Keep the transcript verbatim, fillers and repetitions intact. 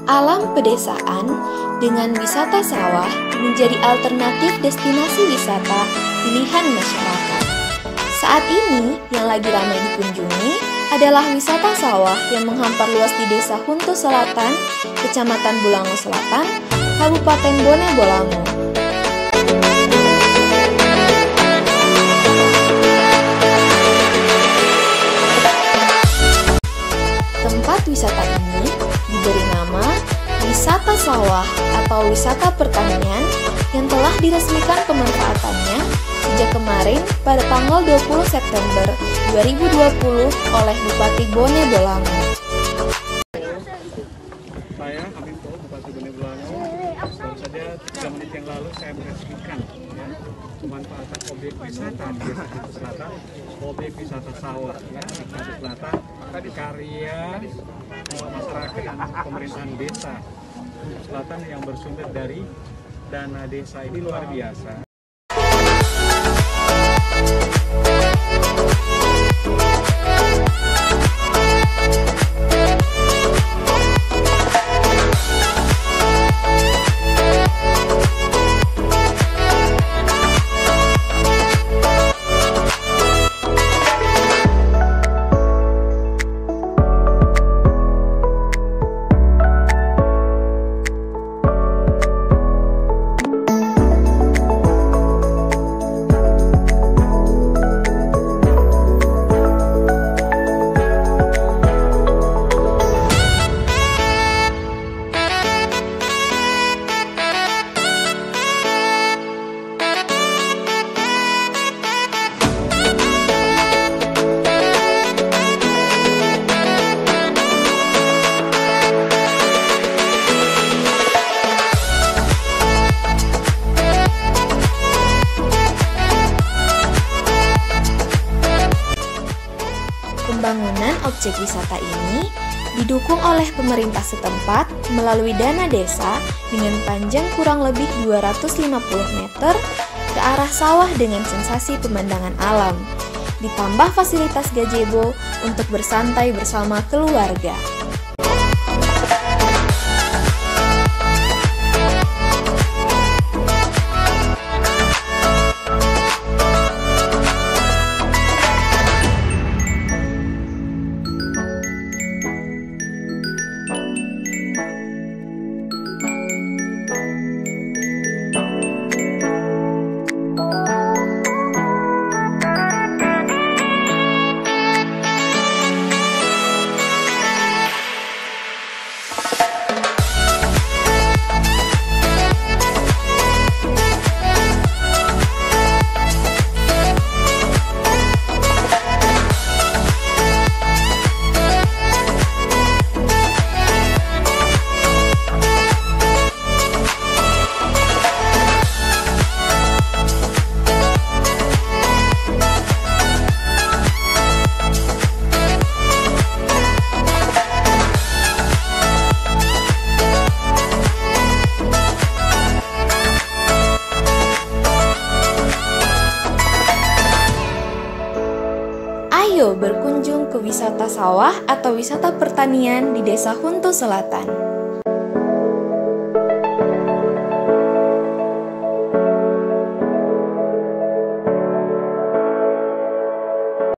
Alam pedesaan dengan wisata sawah menjadi alternatif destinasi wisata pilihan masyarakat. Saat ini yang lagi ramai dikunjungi adalah wisata sawah yang menghampar luas di Desa Huntu Selatan, Kecamatan Bulango Selatan, Kabupaten Bone Bolango. Tempat wisata ini diberi nama wisata sawah atau wisata pertanian yang telah diresmikan pemanfaatannya sejak kemarin pada tanggal dua puluh September dua ribu dua puluh oleh Bupati Bone Bolango. Saya Hamim Pol, Bupati Bone Bolango. Baru saja tiga menit yang lalu saya meresmikan ya, pemanfaatan objek wisata di Desa Huntu Selatan, objek wisata sawah ya, di Huntu Selatan, karya masyarakat dan pemerintahan desa Huntu Selatan yang bersumber dari dana desa. Ini luar biasa. Pembangunan objek wisata ini didukung oleh pemerintah setempat melalui dana desa dengan panjang kurang lebih dua ratus lima puluh meter ke arah sawah dengan sensasi pemandangan alam, ditambah fasilitas gazebo untuk bersantai bersama keluarga. Ayo berkunjung ke wisata sawah atau wisata pertanian di Desa Huntu Selatan.